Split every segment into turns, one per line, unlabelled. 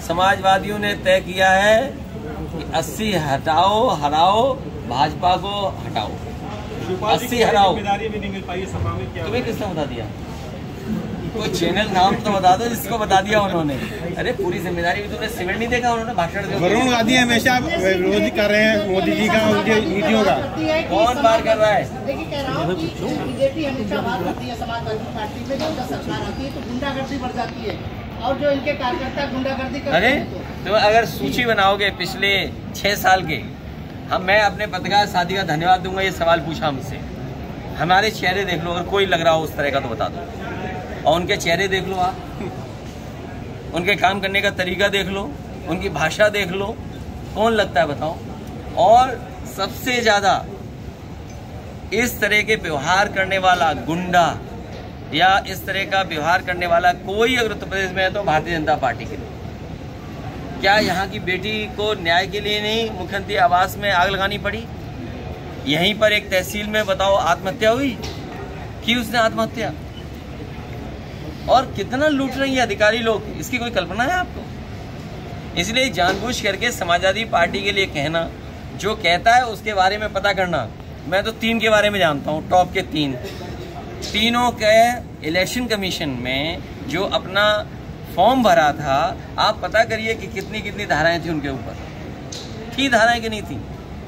समाजवादियों ने तय किया है कि 80 हटाओ, हराओ, भाजपा को हटाओ। 80 हराओ। तुम्हें किसने बता दिया? कोई चैनल नाम तो बता दो जिसको बता दिया उन्होंने। अरे पूरी जिम्मेदारी भी तुमने सिविल नहीं देखा, उन्होंने भाषण दिया।
वरुण गांधी हमेशा विरोध कर रहे हैं मोदी जी का, उनकी नीतियों का।
कौन बार कर रहा है?
बीजेपी हमेशा बात करती है समाजवादी पार्टी में, जब सरकार आती है तो गुंडागर्दी बढ़ जाती है और जो इनके कार्यकर्ता गुंडागर्दी करते हैं।
तुम अगर सूची बनाओगे पिछले 6 साल के, मैं अपने पत्रकार साथी का धन्यवाद दूंगा, ये सवाल पूछा हमसे। हमारे चेहरे देख लो, अगर कोई लग रहा हो उस तरह का तो बता दो, और उनके चेहरे देख लो आप, उनके काम करने का तरीका देख लो, उनकी भाषा देख लो, कौन लगता है बताओ? और सबसे ज्यादा इस तरह के व्यवहार करने वाला गुंडा या इस तरह का व्यवहार करने वाला कोई अगर उत्तर प्रदेश में है तो भारतीय जनता पार्टी के लोग। क्या यहाँ की बेटी को न्याय के लिए नहीं मुख्यमंत्री आवास में आग लगानी पड़ी? यहीं पर एक तहसील में बताओ आत्महत्या हुई कि उसने आत्महत्या। और कितना लूट रही है अधिकारी लोग, इसकी कोई कल्पना है आपको? इसलिए जानबूझ करके समाजवादी पार्टी के लिए कहना, जो कहता है उसके बारे में पता करना। मैं तो 3 के बारे में जानता हूँ, टॉप के 3 तीनों के इलेक्शन कमीशन में जो अपना फॉर्म भरा था, आप पता करिए कि कितनी कितनी धाराएं थी उनके ऊपर, थी धाराएं कि नहीं थी?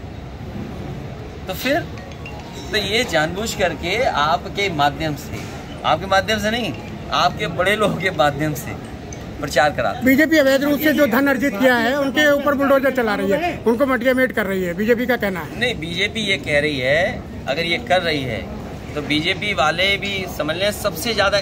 तो फिर तो ये जानबूझ करके आपके माध्यम से नहीं, आपके बड़े लोगों के माध्यम से प्रचार करा।
बीजेपी अवैध रूप से जो धन अर्जित किया है उनके ऊपर बुलडोजर चला रही है, उनको मोटिवेट कर रही है, बीजेपी का कहना है।
नहीं, बीजेपी ये कह रही है, अगर ये कर रही है तो बीजेपी वाले भी समझ लें सबसे ज्यादा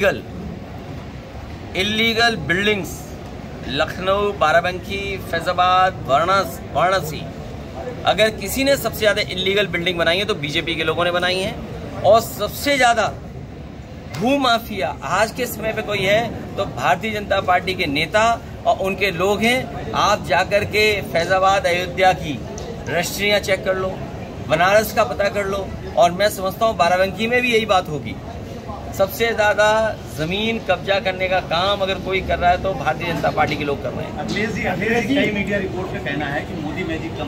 इलीगल बिल्डिंग्स लखनऊ, बाराबंकी, फैजाबाद, वाराणसी, अगर किसी ने सबसे ज्यादा इलीगल बिल्डिंग बनाई है तो बीजेपी के लोगों ने बनाई है। और सबसे ज्यादा भू माफिया आज के समय पे कोई है तो भारतीय जनता पार्टी के नेता और उनके लोग हैं। आप जाकर के फैजाबाद, अयोध्या की रजिस्ट्रियां चेक कर लो, बनारस का पता कर लो, और मैं समझता हूँ बाराबंकी में भी यही बात होगी। सबसे ज्यादा जमीन कब्जा करने का काम अगर कोई कर रहा है तो भारतीय जनता पार्टी के लोग कर रहे हैं।
अखिलेश जी कई मीडिया रिपोर्ट में कहना है कि मोदी मैजिक